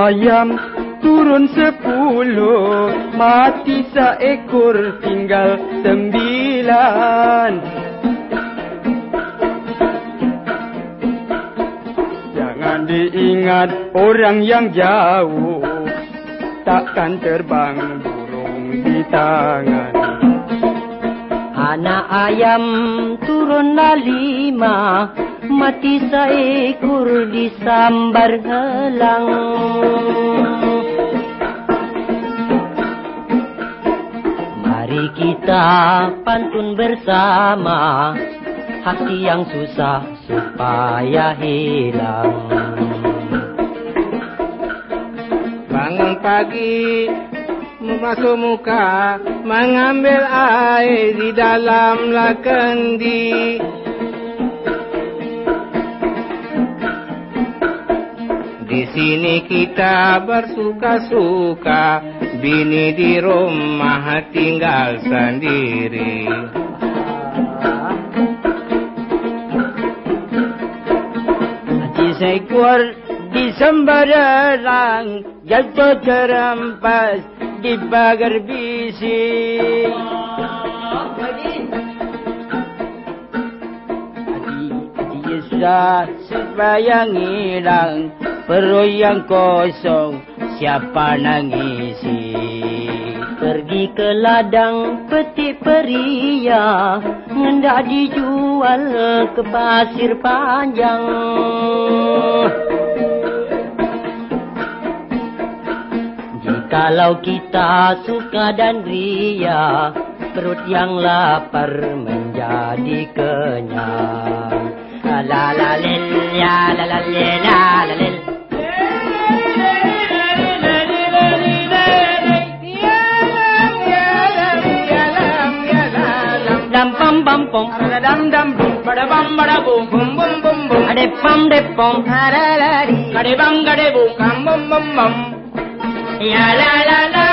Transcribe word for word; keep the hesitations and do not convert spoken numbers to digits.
ayam turun sepuluh, mati seekor tinggal sembilan. Jangan diingat orang yang jauh, takkan terbang burung di tangan. Anak ayam turunlah lima, mati seekor disambar helang. Mari kita pantun bersama, hati yang susah supaya hilang. Bangun pagi, membasuh muka, mengambil air di dalam kendi. Di sini kita bersuka-suka, bini di rumah tinggal sendiri. Mati seekor di sembarang, jatuh terempas di pagar bisi. Hati susah supaya ngilang, perut yang kosong siapa nangisi. Pergi ke ladang petik peria, hendak dijual ke pasir panjang. Kalau kita suka dan ria, perut yang lapar menjadi kenyang. La la lil ya la la lil la la lil. Dam pam pam pom, dam dam bum, bada bam bada bum, bum bum bum bum. Ade pam de pom, la la la di. Ade bang ade bum, kam bum bum bum. Ya la la la.